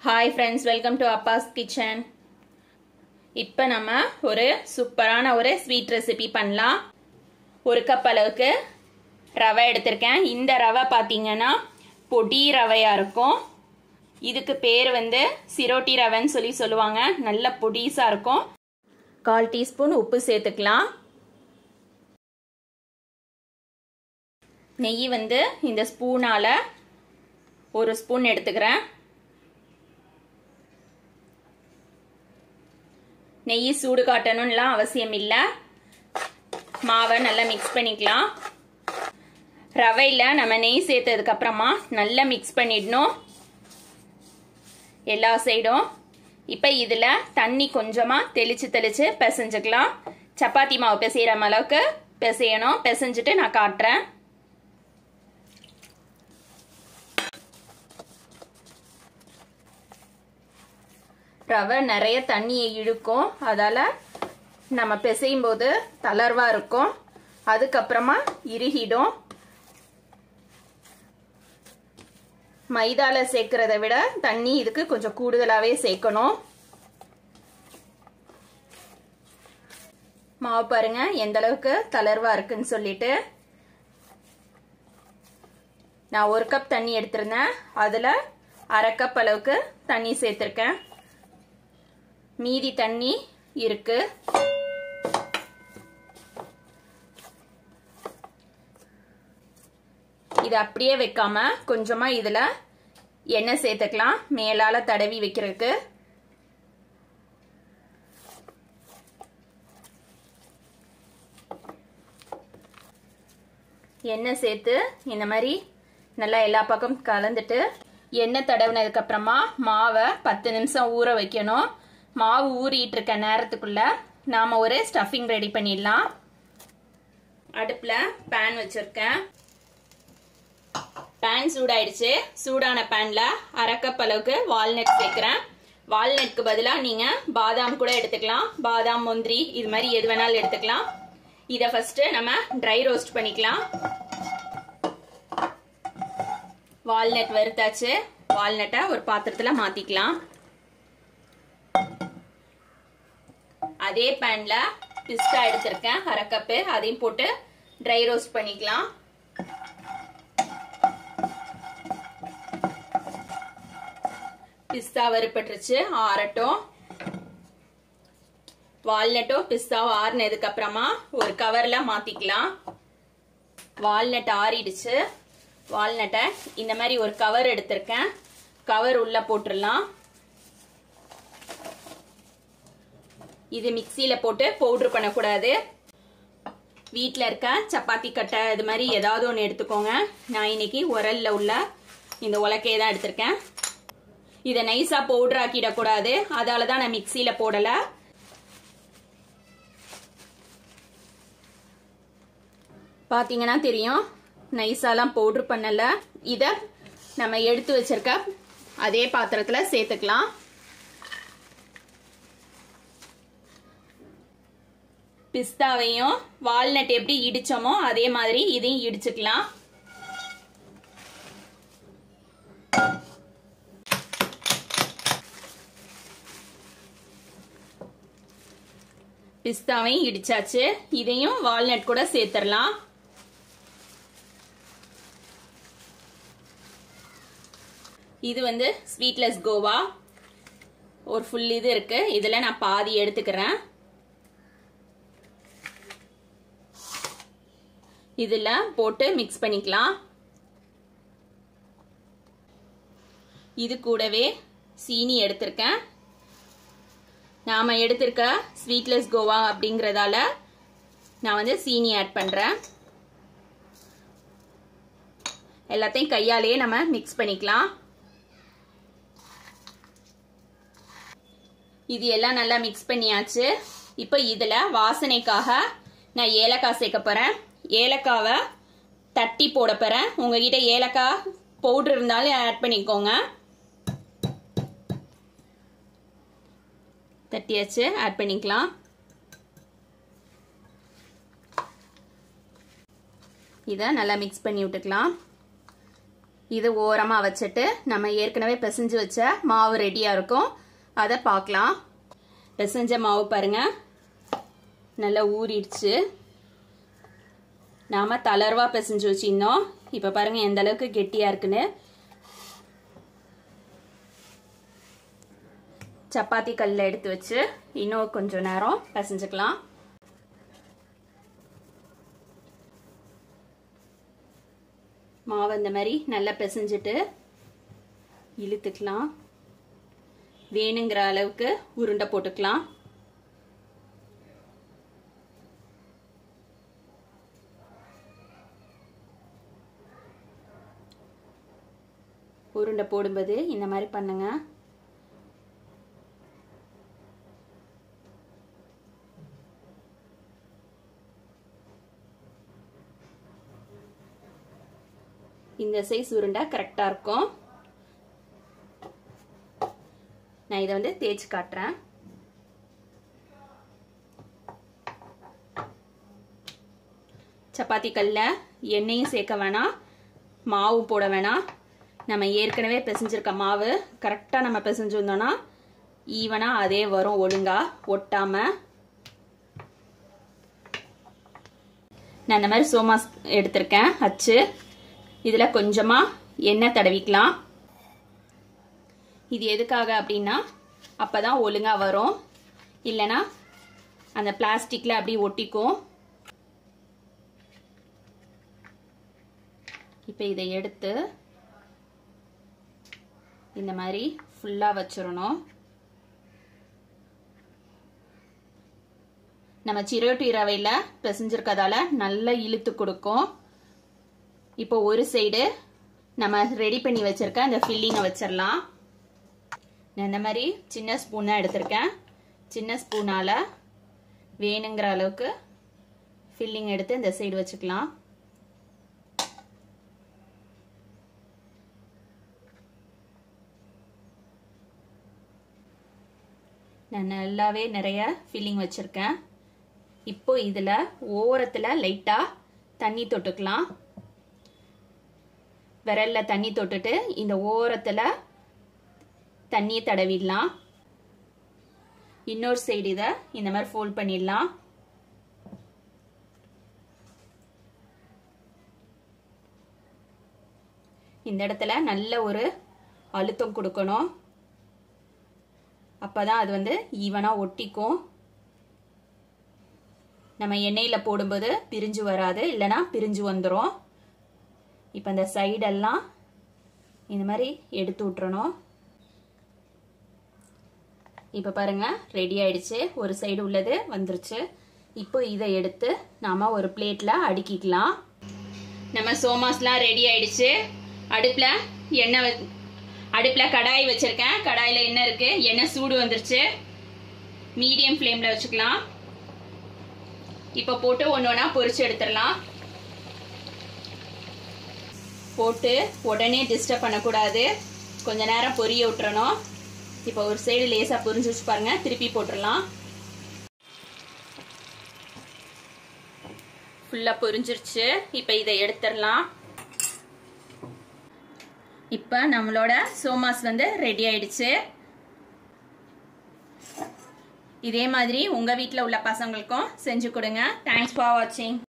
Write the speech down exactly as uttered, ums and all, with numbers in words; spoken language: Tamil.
Hi friends, welcome to Appa's Kitchen. இப்போ நம்ம ஒரு சூப்பரான ஒரு ஸ்வீட் ரெசிபி பண்ணலாம். ஒரு கப் அளவுக்கு ரவை எடுத்திருக்கேன். இந்த ரவை பாத்தீங்கன்னா பொடி ரவையா இருக்கும். இதுக்கு பேர் வந்து சிரோட்டி ரவைன்னு சொல்லி சொல்லுவாங்க. நல்ல பொடிசா இருக்கும். கால் டீஸ்பூன் உப்பு சேர்த்துக்கலாம். நெய் வந்து இந்த ஸ்பூனால ஒரு ஸ்பூன் எடுத்துக்கிறேன். நெய் சூடு காட்டணும்லாம் அவசியம் இல்லை. மாவை நல்லா மிக்ஸ் பண்ணிக்கலாம். ரவையில் நம்ம நெய் சேர்த்ததுக்கு அப்புறமா நல்லா மிக்ஸ் பண்ணிடணும் எல்லா சைடும். இப்போ இதில் தண்ணி கொஞ்சமாக தெளித்து தெளித்து பிசைஞ்சுக்கலாம். சப்பாத்தி மாவு பிசைகிற அளவுக்கு பிசையணும். பிசைஞ்சிட்டு நான் காட்டுறேன். ரவை நிறைய தண்ணியை இழுக்கும். அதால நம்ம பிசையும் போது தளர்வா இருக்கும். அதுக்கப்புறமா இறுகிடும். மைதால சேர்க்கிறத விட தண்ணி இதுக்கு கொஞ்சம் கூடுதலாவே சேர்க்கணும். மாவு பாருங்க எந்த அளவுக்கு தளர்வா இருக்குன்னு சொல்லிட்டு. நான் ஒரு கப் தண்ணி எடுத்திருந்தேன். அதுல அரை கப் அளவுக்கு தண்ணி சேர்த்திருக்கேன். மீதி தண்ணி இருக்கு. இது அப்படியே வைக்காம கொஞ்சமா இதுல எண்ணெய் சேர்த்துக்கலாம். மேலால தடவி வைக்கிறதுக்கு. எண்ணெய் சேர்த்து இந்த மாதிரி நல்லா எல்லா பக்கம் கலந்துட்டு எண்ணெய் தடவினதுக்கு அப்புறமா மாவை பத்து நிமிஷம் ஊற வைக்கணும். மாவு ஊறிட்டு இருக்க நேரத்துக்குள்ள நாம ஒரு ஸ்டஃபிங் ரெடி பண்ணிடலாம். அடுப்புல பேன் வச்சிருக்கேன். பேன் சூடாயிடுச்சு. சூடான பேன்ல அரை கப் அளவுக்கு வால்நட் சேர்க்கிறேன். வால்நட்க்கு பதிலா நீங்க பாதாம் கூட எடுத்துக்கலாம். பாதாம், முந்திரி இது மாதிரி எது வேணாலும் எடுத்துக்கலாம். இத ஃபர்ஸ்ட் நம்ம ட்ரை ரோஸ்ட் பண்ணிக்கலாம். வால்நட் வறுத்தாச்சு. வால்நட்டை ஒரு பாத்திரத்துல மாத்திக்கலாம். அதே பேன்ல பிஸ்தா எடுத்திருக்கேன் அரை கப்பு. அதையும் போட்டு ட்ரை ரோஸ்ட் பண்ணிக்கலாம். பிஸ்தா வறுபட்டுருச்சு. ஆறட்டும். வால்நட்டும் பிஸ்தாவும் ஆறினதுக்கு அப்புறமா ஒரு கவர்ல மாத்திக்கலாம். வால்நட் ஆறிடுச்சு. வால்நட்டை இந்த மாதிரி ஒரு கவர் எடுத்திருக்கேன். கவர் உள்ள போட்டுடலாம். இது மிக்சியில போட்டு பவுடர் பண்ணக்கூடாது. வீட்டில் இருக்க சப்பாத்தி கட்டை இது மாதிரி ஏதாவது ஒன்று எடுத்துக்கோங்க. நான் இன்னைக்கு உரல்ல உள்ள இந்த உலக்கையை தான் எடுத்திருக்கேன். இதை நைஸா பவுடர் ஆக்கிடக்கூடாது. அதால தான் நான் மிக்சியில போடல. பாத்தீங்கன்னா தெரியும் நைஸாலாம் பவுடர் பண்ணல. இத நம்ம எடுத்து வச்சிருக்க அதே பாத்திரத்துல சேர்த்துக்கலாம். பிஸ்தாவையும் வால்நட் எப்படி இடிச்சோமோ அதே மாதிரி இதையும் இடிச்சுக்கலாம். பிஸ்தாவையும் இடிச்சாச்சு. இதையும் வால்நட் கூட சேர்த்துடலாம். இது வந்து ஸ்வீட்லெஸ் கோவா. ஒரு ஃபுல் இது இருக்கு. இதுல நான் பாதி எடுத்துக்கிறேன். இதுல போட்டு மிக்ஸ் பண்ணிக்கலாம். இது கூடவே சீனி எடுத்திருக்கேன். நாம எடுத்திருக்க ஸ்வீட்லெஸ் கோவா அப்படிங்கறதால நான் வந்து சீனி ஆட் பண்றேன். எல்லாத்தையும் கையாலேயே நம்ம மிக்ஸ் பண்ணிக்கலாம். இது எல்லாம் நல்லா மிக்ஸ் பண்ணியாச்சு. இப்போ இதுல வாசனைக்காக நான் ஏலக்காய் சேர்க்க போறேன். ஏலக்காவை தட்டி போட போறேன். உங்ககிட்ட ஏலக்காய் பவுடர் இருந்தாலும் ஆட் பண்ணிக்கோங்க. தட்டியாச்சு. ஆட் பண்ணிக்கலாம். இதை நல்லா மிக்ஸ் பண்ணி விட்டுக்கலாம். இது ஓரமாக வச்சுட்டு நம்ம ஏற்கனவே பிசைஞ்சு வச்ச மாவு ரெடியாக இருக்கும். அதை பார்க்கலாம். பிசைஞ்ச மாவு பாருங்க நல்லா ஊறிடுச்சு. நாம் தளர்வாக பிசைஞ்சு வச்சிருந்தோம். இப்போ பாருங்க எந்த அளவுக்கு கெட்டியாக இருக்குன்னு. சப்பாத்தி கல்லில் எடுத்து வச்சு இன்னும் கொஞ்சம் நேரம் பிசைஞ்சுக்கலாம். மாவு இந்த மாதிரி நல்லா பிசைஞ்சிட்டு இழுத்துக்கலாம். வேணுங்கிற அளவுக்கு உருண்டை போட்டுக்கலாம். உருண்டை போடும்போது இந்த மாதிரி பண்ணுங்க. இந்த சைஸ் உருண்டை கரெக்டா இருக்கும். நான் இதை வந்து தேய்ச்சி காட்டுறேன். சப்பாத்தி கல்ல எண்ணெயும் சேர்க்க வேணாம், மாவு போட வேணாம். நம்ம ஏற்கனவே பிசைஞ்சிருக்க மாவு கரெக்டா நம்ம பிசைஞ்சு வந்தோம்னா ஈவனா அதே வரும், ஒழுங்கா ஒட்டாம. நான் இந்த மாதிரி சோமாஸ் எடுத்திருக்கேன் அச்சு. இதுல கொஞ்சமா எண்ணெய் தடவிக்கலாம். இது எதுக்காக அப்படின்னா அப்பதான் ஒழுங்கா வரும், இல்லைன்னா அந்த பிளாஸ்டிக்ல அப்படி ஒட்டிக்கும். இப்ப இதை எடுத்து இந்த மாதிரி ஃபுல்லா வச்சிடணும். நம்ம சிரோட்டி ரவையில பிசைஞ்சிருக்கதால நல்லா இழுத்து கொடுக்கும். இப்போ ஒரு சைடு நம்ம ரெடி பண்ணி வச்சிருக்க அந்த ஃபில்லிங்கை வச்சிடலாம். நான் இந்த மாதிரி சின்ன ஸ்பூன் தான் எடுத்திருக்கேன். சின்ன ஸ்பூனால வேணுங்கிற அளவுக்கு ஃபில்லிங் எடுத்து இந்த சைடு வச்சுக்கலாம். நான் நல்லாவே நிறைய ஃபில்லிங் வச்சிருக்கேன். இப்போ இதுல ஓரத்துல லைட்டா தண்ணி தொட்டுக்கலாம். விரல்ல தண்ணி தொட்டுட்டு இந்த ஓரத்துல தண்ணியை தடவிடலாம். இன்னொரு சைடு இதை இந்த மாதிரி ஃபோல்ட் பண்ணிடலாம். இந்த இடத்துல நல்ல ஒரு அழுத்தம் கொடுக்கணும். அப்பதான் அது வந்து ஈவனா ஒட்டிக்கும். நம்ம எண்ணெயில போடும்போது பிரிஞ்சு வராது, இல்லைன்னா பிரிஞ்சு வந்துடும். இப்ப இந்த சைடெல்லாம் இந்த மாதிரி எடுத்து விட்டுறணும். இப்ப பாருங்க ரெடி ஆயிடுச்சு. ஒரு சைடு உள்ளது வந்துருச்சு. இப்போ இதை எடுத்து நாம ஒரு பிளேட்ல அடுக்கிக்கலாம். நம்ம சோமாஸ்லாம் ரெடி ஆயிடுச்சு. அடுப்புல எண்ணெய் அடுப்புல கடாய் வச்சிருக்கேன். கடாயில எண்ணெய் இருக்கு. எண்ணெய் சூடு வந்துருச்சு. மீடியம் ஃப்ளேம்ல வச்சுக்கலாம். இப்ப போட்டு ஒன்னு ஒன்னா பொரிச்சு எடுத்துடலாம். போட்டு உடனே டிஸ்டர்ப் பண்ணக்கூடாது, கொஞ்ச நேரம் பொரிய விட்டுறணும். இப்போ ஒரு சைடு லேசா பொரிஞ்சு வச்சு பாருங்க. திருப்பி போட்டுடலாம். ஃபுல்லா பொரிஞ்சிருச்சு. இப்போ இதை எடுத்துடலாம். இப்போ நம்மளோட சோமாஸ் வந்து ரெடி ஆயிடுச்சு. இதே மாதிரி உங்க வீட்டில் உள்ள பசங்களுக்கும் செஞ்சு கொடுங்க. தேங்க்ஸ் ஃபார் வாட்சிங்.